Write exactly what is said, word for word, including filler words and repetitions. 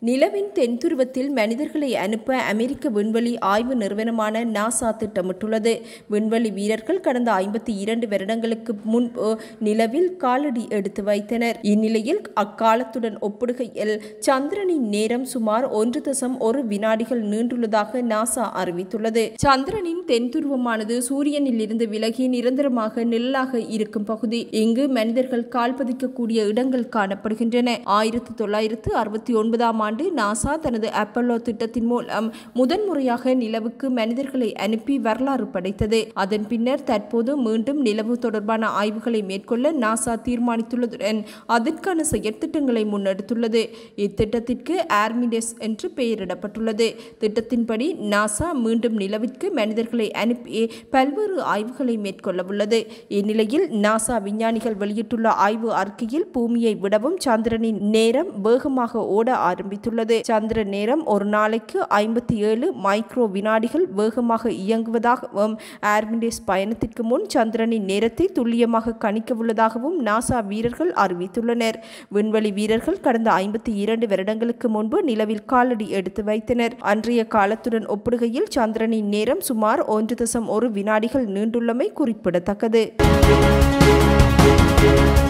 நிலவின் தென்துருவத்தில் மனிதர்களை அனுப்ப அமெரிக்க விண்வெளி ஆய்வு நிறுவனமான நாசா திட்டமிட்டுள்ளது. விண்வெளி வீரர்கள் கடந்த ஐம்பத்தி இரண்டு வருடங்களுக்கு முன்பு நிலவில் காலடி எடுத்து வைத்தனர். இந்நிலையில் அக்காலத்துடன் ஒப்பிடுகையில் சந்திரனின் நேரம் சுமார் ஒன்று தசம் ஒரு வினாடிகள் நீண்டுள்ளதாக நாசா அறிவித்துள்ளது. சந்திரனின் தென்துருவமானது சூரியனில் இருந்து விலகி நிரந்தரமாக நிழலாக இருக்கும் பகுதி. இங்கு மனிதர்கள் கால் பதிக்கக்கூடிய இடங்கள் காணப்படுகின்றன. ஆயிரத்தி தொள்ளாயிரத்து அறுபத்தி ஒன்பதாம் ஆண்டு நாசா தனது அப்பல்லோ திட்டத்தின் மூலம் முதன்முறையாக நிலவுக்கு மனிதர்களை அனுப்பி வரலாறு படைத்தது. அதன் பின்னர் தற்போது மீண்டும் நிலவு தொடர்பான ஆய்வுகளை மேற்கொள்ள நாசா தீர்மானித்துள்ளதுடன் அதற்கான செயற்திட்டங்களை முன்னெடுத்துள்ளது. இத்திட்டத்திற்கு ஆர்மிடெஸ் என்று பெயரிடப்பட்டுள்ளது. திட்டத்தின்படி நாசா மீண்டும் நிலவிற்கு மனிதர்களை அனுப்பி பல்வேறு ஆய்வுகளை மேற்கொள்ள உள்ளது. இந்நிலையில் நாசா விஞ்ஞானிகள் வெளியிட்டுள்ள ஆய்வு அறிக்கையில் பூமியை விடவும் சந்திரனின் நேரம் வேகமாக ஓட ஆரம்பித்துள்ளது. சந்திர நேரம் ஒரு நாளைக்கு ஐம்பத்தி ஏழு மைக்ரோ வினாடிகள் வேகமாக இயங்குவதாகவும் ஆர்மிடெஸ் பயணத்திற்கு முன் சந்திரனின் நேரத்தை துல்லியமாக கணிக்க உள்ளதாகவும் நாசா வீரர்கள் அறிவித்துள்ளனர். விண்வெளி வீரர்கள் கடந்த ஐம்பத்தி இரண்டு வருடங்களுக்கு முன்பு நிலவில் காலடி எடுத்து வைத்தனர். அன்றைய காலத்துடன் ஒப்பிடுகையில் சந்திரனின் நேரம் சுமார் ஒன்று தசம் ஒரு வினாடிகள் நீண்டுள்ளமை குறிப்பிடத்தக்கது.